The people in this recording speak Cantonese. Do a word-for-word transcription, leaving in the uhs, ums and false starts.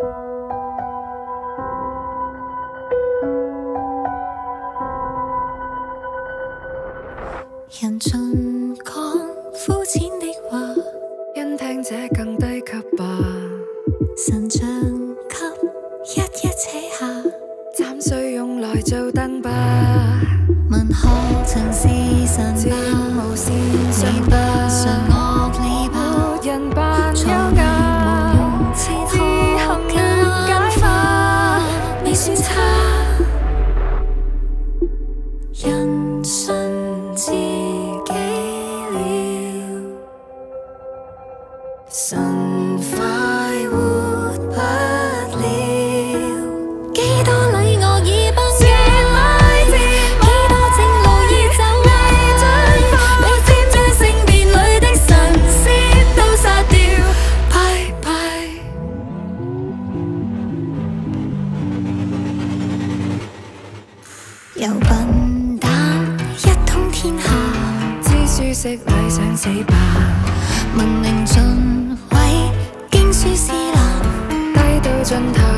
人尽讲肤浅的话， 因听这更低级吧。 神像给一一扯下， 暂碎用来做灯吧。 文学曾是神节吧， 无线你上不吧。 上乐理吧， 没人扮优才艺雅， 无用哲自學行簡解化， 未算差。人信自己了，神快活不了。幾多禮樂已崩解，幾多正路已走歪，你先將聖殿裏的神仙都殺掉，拜拜。有笨蛋一統天下， 知書識禮想死吧。 文明盡毀，經書是藍， 低到盡頭。